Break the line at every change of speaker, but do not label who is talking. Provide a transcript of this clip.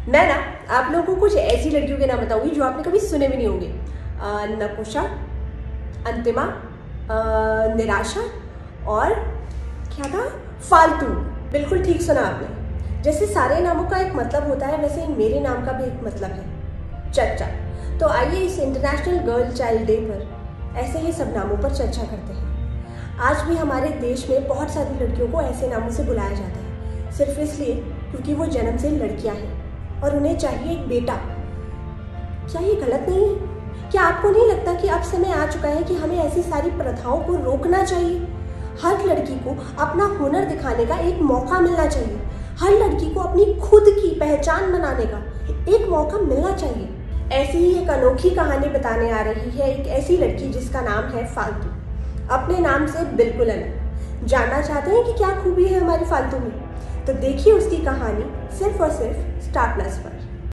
मैं ना आप लोगों को कुछ ऐसी लड़कियों के नाम बताऊंगी जो आपने कभी सुने भी नहीं होंगे। नकुशा, अंतिमा, निराशा और क्या था, फालतू। बिल्कुल ठीक सुना आपने। जैसे सारे नामों का एक मतलब होता है, वैसे मेरे नाम का भी एक मतलब है, चर्चा। तो आइए इस इंटरनेशनल गर्ल चाइल्ड डे पर ऐसे ही सब नामों पर चर्चा करते हैं। आज भी हमारे देश में बहुत सारी लड़कियों को ऐसे नामों से बुलाया जाता है, सिर्फ इसलिए क्योंकि वो जन्म से लड़कियां हैं और उन्हें चाहिए एक बेटा। क्या ये गलत नहीं है? क्या आपको नहीं लगता कि अब समय आ चुका है कि हमें ऐसी सारी प्रथाओं को रोकना चाहिए? हर लड़की को अपना हुनर दिखाने का एक मौका मिलना चाहिए। हर लड़की को अपनी खुद की पहचान बनाने का एक मौका मिलना चाहिए। ऐसी ही एक अनोखी कहानी बताने आ रही है एक ऐसी लड़की जिसका नाम है फालतू। अपने नाम से बिल्कुल अलग। जानना चाहते हैं कि क्या खूबी है हमारी फालतू में? तो देखिए उसकी कहानी सिर्फ और सिर्फ स्टार प्लस पर।